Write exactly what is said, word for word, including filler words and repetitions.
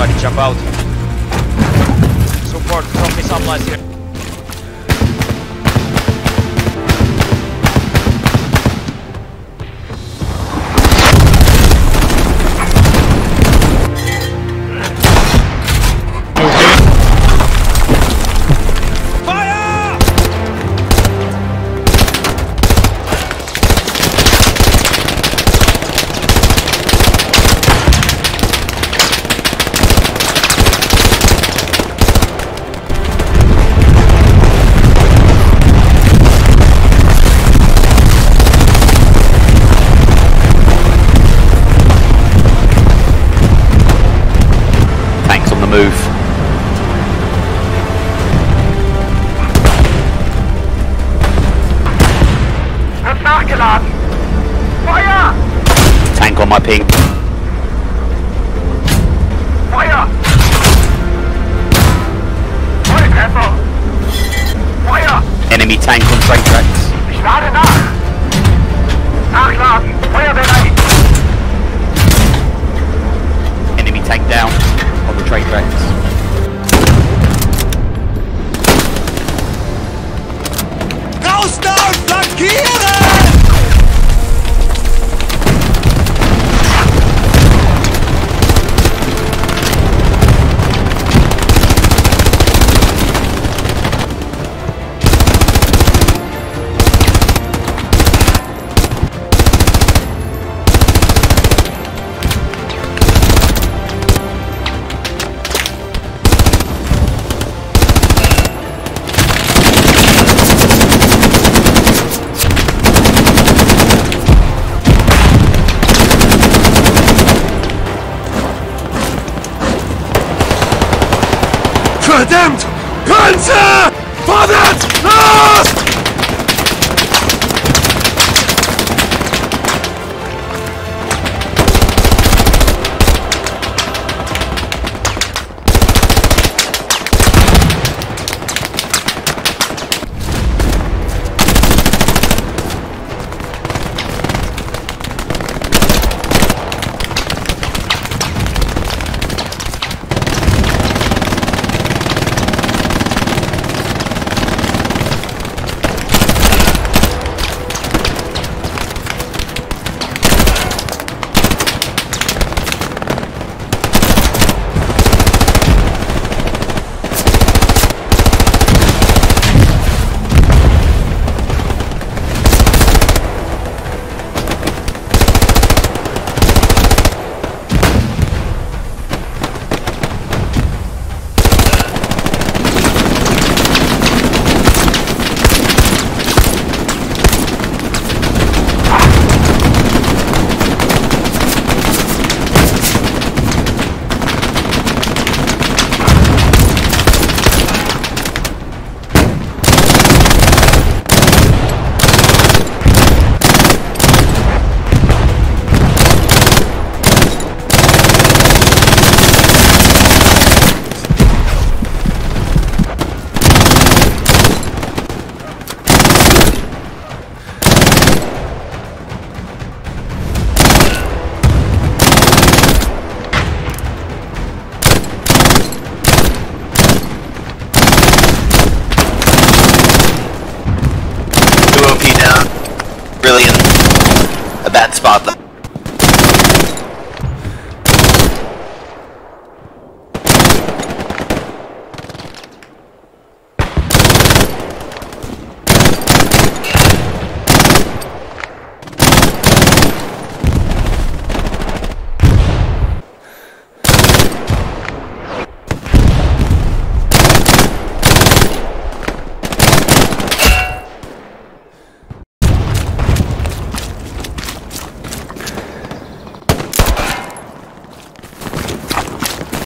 Everybody jump out. Support, drop me supplies here. Move. Wird nachgeladen. Feuer! Tank on my ping. Feuer! Volltreffer! Feuer! Enemy tank on train tracks. Ich lade nach! Nachladen! Feuerbereit! Enemy tank down on the train tracks. Raus da und flankieren! Verdammt! Panzer! Vorwärts! Los! Really in a bad spot though.